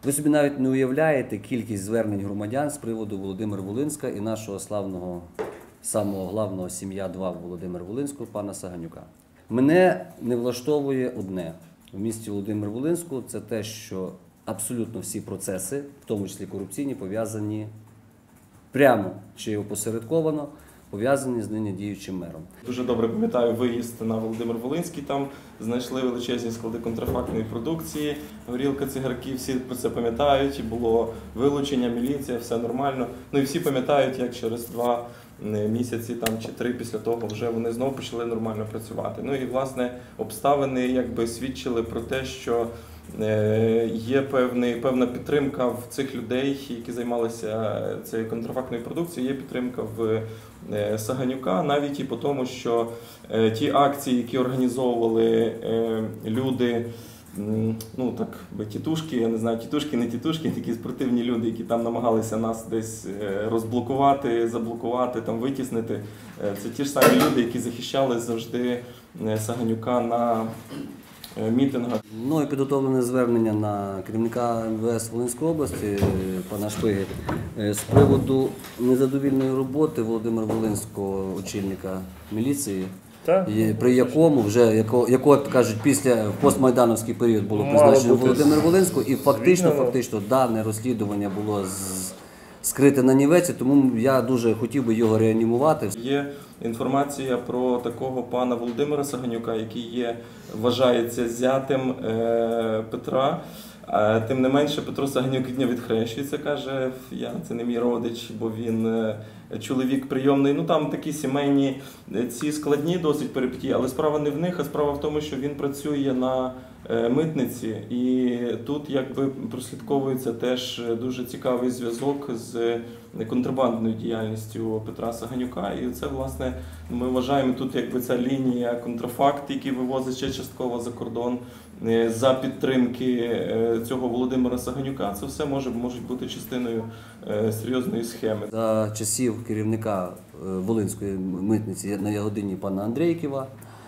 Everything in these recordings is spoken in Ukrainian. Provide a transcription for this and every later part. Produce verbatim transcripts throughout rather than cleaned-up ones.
Ви собі навіть не уявляєте кількість звернень громадян з приводу Володимира Волинська і нашого славного, самого главного сім'я два Володимира Волинського, пана Саганюка. Мене не влаштовує одне в місті Володимир-Волинську – це те, що абсолютно всі процеси, в тому числі корупційні, пов'язані прямо чи опосередковано, пов'язані з нині діючим мером. Дуже добре пам'ятаю виїзд на Володимир-Волинський, там знайшли величезні склади контрафактної продукції, горілка, цигарки, всі про це пам'ятають, було вилучення, міліція, все нормально. Ну і всі пам'ятають, як через два місяці там, чи три після того вже вони знову почали нормально працювати. Ну і, власне, обставини якби свідчили про те, що є певний, певна підтримка в цих людей, які займалися цією контрафактною продукцією, є підтримка в Саганюка, навіть і по тому, що ті акції, які організовували люди, ну так, тітушки, я не знаю, тітушки, не тітушки, такі спортивні люди, які там намагалися нас десь розблокувати, заблокувати, там витіснити. Це ті ж самі люди, які захищали завжди Саганюка на мітингах. Мною підготовлене звернення на керівника ем ве ес Волинської області, пана Шпиги, з приводу незадовільної роботи Володимира Волинського, очільника міліції, так, при якому вже, якого, якого, як кажуть, після постмайдановський період було призначено Володимир Волинського, і фактично, фактично дане розслідування було з скрите на нівеці, тому я дуже хотів би його реанімувати. Є інформація про такого пана Володимира Саганюка, який є, вважається зятем е, Петра. Тим не менше, Петро Саганюк від нього відхрещується, каже, я, це не мій родич, бо він чоловік прийомний. Ну там такі сімейні, ці складні досить перипетії, але справа не в них, а справа в тому, що він працює на митниці. І тут якби прослідковується теж дуже цікавий зв'язок з контрабандною діяльністю Петра Саганюка. І це, власне, ми вважаємо тут якби ця лінія контрафакт, який вивозить ще частково за кордон, за підтримки цього Володимира Саганюка, це все може, можуть бути частиною серйозної схеми. За часів керівника Волинської митниці на Ягодині пана Андрейківа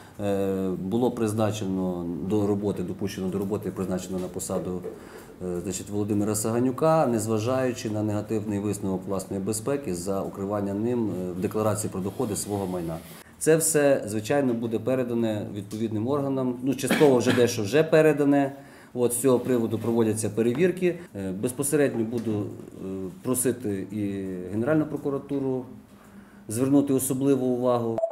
було призначено до роботи, допущено до роботи і призначено на посаду значить, Володимира Саганюка, незважаючи на негативний висновок власної безпеки за укривання ним в декларації про доходи свого майна. Це все, звичайно, буде передане відповідним органам. Ну, частково вже дещо вже передане. От, з цього приводу проводяться перевірки. Безпосередньо буду просити і Генеральну прокуратуру звернути особливу увагу.